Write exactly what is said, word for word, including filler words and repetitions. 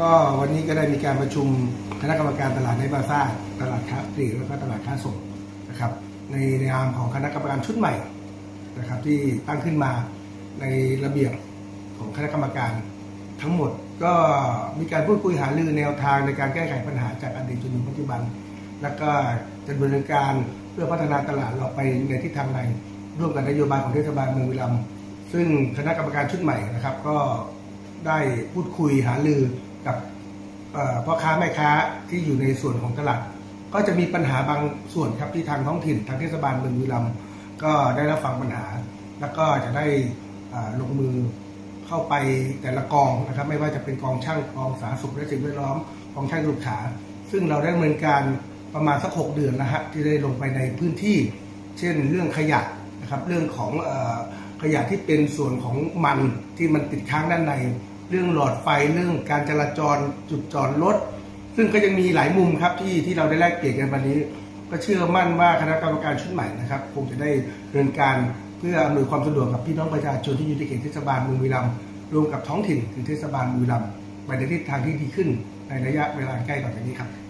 ก็วันนี้ก็ได้มีการประชุมคณะกรรมการตลาดในบาซ่าตลาดค้าปลีกแล้วก็ตลาดค้าส่งนะครับในนามของคณะกรรมการชุดใหม่นะครับที่ตั้งขึ้นมาในระเบียบของคณะกรรมการทั้งหมดก็มีการพูดคุยหารือแนวทางในการแก้ไขปัญหาจากอดีตจนถึงปัจจุบันแล้วก็จะดำเนินการเพื่อพัฒนาตลาดเราไปในทิศทางใดร่วมกับนโยบายของเทศบาลเมืองบุรีรัมย์ซึ่งคณะกรรมการชุดใหม่นะครับก็ได้พูดคุยหารือกับพ่อค้าแม่ค้าที่อยู่ในส่วนของตลาดก็จะมีปัญหาบางส่วนครับที่ทางท้องถิ่นทางเทศบาลเมืองบุรีรัมย์ก็ได้รับฟังปัญหาแล้วก็จะได้ลงมือเข้าไปแต่ละกองนะครับไม่ว่าจะเป็นกองช่างกองสาธารณสุขและสิ่งแวดล้อมกองช่างสุขาซึ่งเราได้ดำเนินการประมาณสักหกเดือนแล้วฮะที่ได้ลงไปในพื้นที่เช่นเรื่องขยะนะครับเรื่องของขยะที่เป็นส่วนของมันที่มันติดค้างด้านในเรื่องหลอดไฟเรื่องการจราจรจุดจอดรถซึ่งก็ยังมีหลายมุมครับที่ที่เราได้แลกเปลี่ยนกันวันนี้ก็เชื่อมั่นว่าคณะกรรมการชุดใหม่นะครับคงจะได้ดำเนินการเพื่ออำนวยความสะดวกกับพี่น้องประชาชนที่อยู่ในเขตเทศบาลเมืองบุรีรัมย์รวมกับท้องถิ่นคือเทศบาลบุรีรัมย์ไปในทิศทางที่ดีขึ้นในระยะเวลาใกล้ต่อจากนี้ครับ